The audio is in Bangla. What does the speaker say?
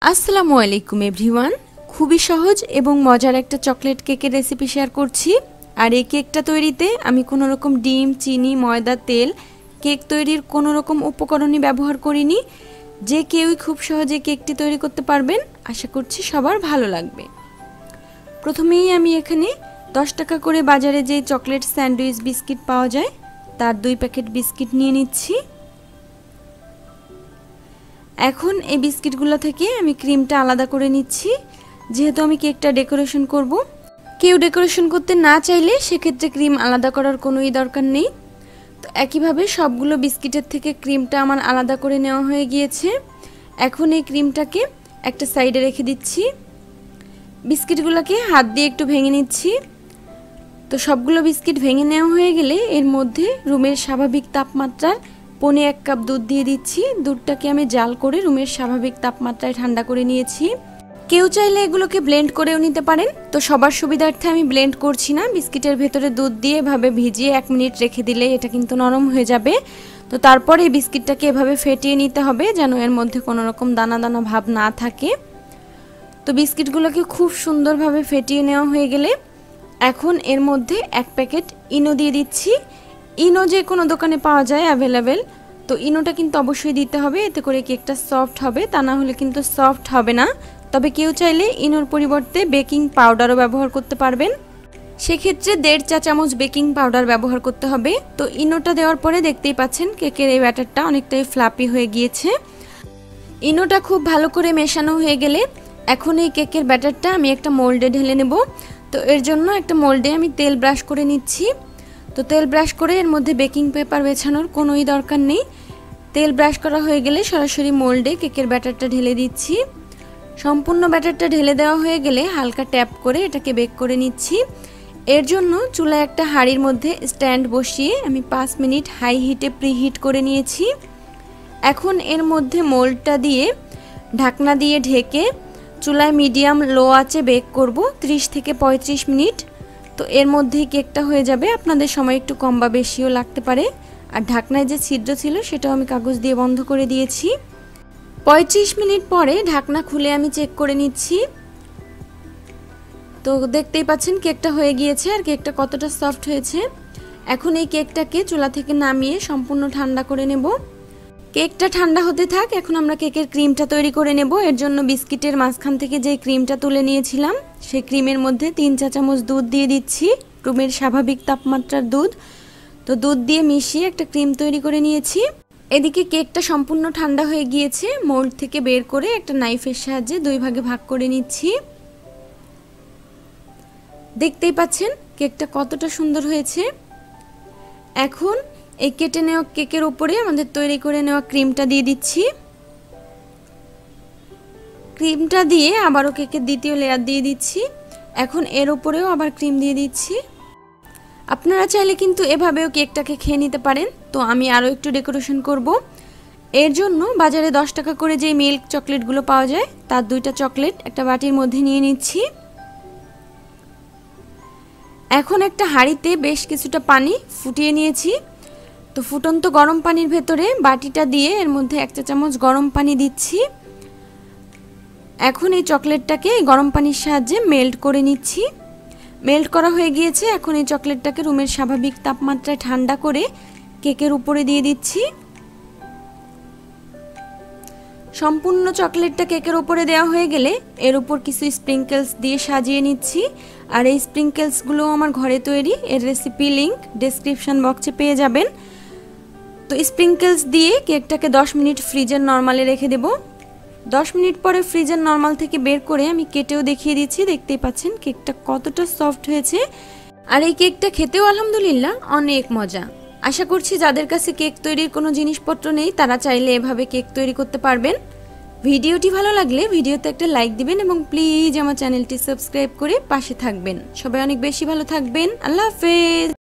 আসসালামু আলাইকুম এভরিওয়ান। খুবই সহজ এবং মজার একটা চকলেট কেকের রেসিপি শেয়ার করছি। আর এই কেকটা তৈরিতে আমি কোনো রকম ডিম, চিনি, ময়দা, তেল, কেক তৈরির কোনো রকম উপকরণই ব্যবহার করিনি। যে কেউই খুব সহজে কেকটি তৈরি করতে পারবেন। আশা করছি সবার ভালো লাগবে। প্রথমেই আমি এখানে 10 টাকা করে বাজারে যে চকলেট স্যান্ডউইচ বিস্কিট পাওয়া যায় তার 2 প্যাকেট বিস্কিট নিয়ে নিচ্ছি। এখন এই বিস্কিটগুলো থেকে আমি ক্রিমটা আলাদা করে নিচ্ছি। যেহেতু আমি কেকটা ডেকোরেশন করব, কেউ ডেকোরেশন করতে না চাইলে সেক্ষেত্রে ক্রিম আলাদা করার কোনোই দরকার নেই। তো একইভাবে সবগুলো বিস্কিটের থেকে ক্রিমটা আমার আলাদা করে নেওয়া হয়ে গিয়েছে। এখন এই ক্রিমটাকে একটা সাইডে রেখে দিচ্ছি। বিস্কিটগুলোকে হাত দিয়ে একটু ভেঙে নিচ্ছি। তো সবগুলো বিস্কিট ভেঙে নেওয়া হয়ে গেলে এর মধ্যে রুমের স্বাভাবিক তাপমাত্রার 1.25 কাপ দুধ দিয়ে দিচ্ছি। দুধটাকে আমি জাল করে রুমের স্বাভাবিক তাপমাত্রায় ঠান্ডা করে নিয়েছি। কেউ চাইলে এগুলোকে ব্লেন্ড করেও নিতে পারেন। তো সবার সুবিধার্থে আমি ব্লেন্ড করছি না। বিস্কিটের ভেতরে দুধ দিয়ে এভাবে ভিজিয়ে 1 মিনিট রেখে দিলে এটা কিন্তু নরম হয়ে যাবে। তো তারপর এই বিস্কিটটাকে এভাবে ফেটিয়ে নিতে হবে যেন এর মধ্যে কোনো রকম দানা দানা ভাব না থাকে। তো বিস্কিটগুলোকে খুব সুন্দরভাবে ফেটিয়ে নেওয়া হয়ে গেলে এখন এর মধ্যে 1 প্যাকেট ইনো দিয়ে দিচ্ছি। ইনো যে কোনো দোকানে পাওয়া যায় অ্যাভেলেবেল। তো ইনোটা কিন্তু অবশ্যই দিতে হবে, এতে করে কেকটা সফট হবে, তা না হলে কিন্তু সফট হবে না। তবে কেউ চাইলে ইনোর পরিবর্তে বেকিং পাউডারও ব্যবহার করতে পারবেন। সেক্ষেত্রে 1.5 চা চামচ বেকিং পাউডার ব্যবহার করতে হবে। তো ইনোটা দেওয়ার পরে দেখতেই পাচ্ছেন কেকের এই ব্যাটারটা অনেকটাই ফ্লাপি হয়ে গিয়েছে। ইনোটা খুব ভালো করে মেশানো হয়ে গেলে এখন এই কেকের ব্যাটারটা আমি একটা মোল্ডে ঢেলে নেব। তো এর জন্য একটা মোল্ডে আমি তেল ব্রাশ করে নিচ্ছি। তো তেল ব্রাশ করে এর মধ্যে বেকিং পেপার বেছানোর কোনোই দরকার নেই। তেল ব্রাশ করা হয়ে গেলে সরাসরি মোল্ডে কেকের ব্যাটারটা ঢেলে দিচ্ছি। সম্পূর্ণ ব্যাটারটা ঢেলে দেওয়া হয়ে গেলে হালকা ট্যাপ করে এটাকে বেক করে নিচ্ছি। এর জন্য চুলায় একটা হাঁড়ির মধ্যে স্ট্যান্ড বসিয়ে আমি 5 মিনিট হাই হিটে প্রিহিট করে নিয়েছি। এখন এর মধ্যে মোল্ডটা দিয়ে ঢাকনা দিয়ে ঢেকে চুলায় মিডিয়াম লো আঁচে বেক করব 30 থেকে 35 মিনিট। তো এর মধ্যেই কেকটা হয়ে যাবে। আপনাদের সময় একটু কম বা বেশিও লাগতে পারে। আর ঢাকনায় যে ছিদ্র ছিল সেটাও আমি কাগজ দিয়ে বন্ধ করে দিয়েছি। 35 মিনিট পরে ঢাকনা খুলে আমি চেক করে নিচ্ছি। তো দেখতেই পাচ্ছেন কেকটা হয়ে গিয়েছে আর কেকটা কতটা সফট হয়েছে। এখন এই কেকটাকে চুলা থেকে নামিয়ে সম্পূর্ণ ঠান্ডা করে নেব। কেকটা ঠান্ডা হতে থাক, এখন আমরা কেকের ক্রিমটা তৈরি করে নেব। এর জন্য বিস্কিটের মাঝখান থেকে যে ক্রিমটা তুলে নিয়েছিলাম সেই ক্রিমের মধ্যে 3 চা চামচ দুধ দিয়ে দিচ্ছি, রুমের স্বাভাবিক তাপমাত্রার দুধ। তো দুধ দিয়ে মিশিয়ে একটা ক্রিম তৈরি করে নিয়েছি। এদিকে কেকটা সম্পূর্ণ ঠান্ডা হয়ে গিয়েছে। মোল্ড থেকে বের করে একটা নাইফের সাহায্যে 2 ভাগে ভাগ করে নিচ্ছি। দেখতেই পাচ্ছেন কেকটা কতটা সুন্দর হয়েছে। এখন এই কেটে নেওয়া কেকের উপরে আমাদের তৈরি করে নেওয়া ক্রিমটা দিয়ে দিচ্ছি। ক্রিমটা দিয়ে আবারও কেকের দ্বিতীয় লেয়ার দিয়ে দিচ্ছি। এখন এর উপরেও আবার ক্রিম দিয়ে দিচ্ছি। আপনারা চাইলে কিন্তু এভাবেও কেকটাকে খেয়ে নিতে পারেন। তো আমি আরও একটু ডেকোরেশন করব। এর জন্য বাজারে 10 টাকা করে যে মিল্ক চকলেটগুলো পাওয়া যায় তার 2টা চকলেট একটা বাটির মধ্যে নিয়ে নিচ্ছি। এখন একটা হাঁড়িতে বেশ কিছুটা পানি ফুটিয়ে নিয়েছি। তো ফুটন্ত গরম পানির ভেতরে বাটিটা দিয়ে এর মধ্যে 1 চা চামচ গরম পানি দিচ্ছি। এখন এই চকলেটটাকে গরম পানির সাহায্যে মেল্ট করে নিচ্ছি। মেল্ট করা হয়ে গিয়েছে। এখন এই চকলেটটাকে রুমের স্বাভাবিক তাপমাত্রায় ঠান্ডা করে কেকের উপরে দিয়ে দিচ্ছি। সম্পূর্ণ চকলেটটা কেকের উপরে দেওয়া হয়ে গেলে এর উপর কিছু স্প্রিঙ্কেলস দিয়ে সাজিয়ে নিচ্ছি। আর এই স্প্রিঙ্কেলসগুলো আমার ঘরে তৈরি, এর রেসিপি লিংক ডেসক্রিপশন বক্সে পেয়ে যাবেন। তো স্প্রিঙ্কেলস দিয়ে কেকটাকে 10 মিনিট ফ্রিজের নরমালে রেখে দেব। 10 মিনিট পরে ফ্রিজের নরমাল থেকে বের করে আমি কেটেও দেখিয়ে দিচ্ছি। দেখতেই পাচ্ছেন কেকটা কতটা সফট হয়েছে। আর এই কেকটা খেতেও আলহামদুলিল্লাহ অনেক মজা। আশা করছি যাদের কাছে কেক তৈরির কোনো জিনিসপত্র নেই তারা চাইলে এভাবে কেক তৈরি করতে পারবেন। ভিডিওটি ভালো লাগলে ভিডিওতে একটা লাইক দিবেন এবং প্লিজ আমার চ্যানেলটি সাবস্ক্রাইব করে পাশে থাকবেন। সবাই অনেক বেশি ভালো থাকবেন। আল্লাহ হাফেজ।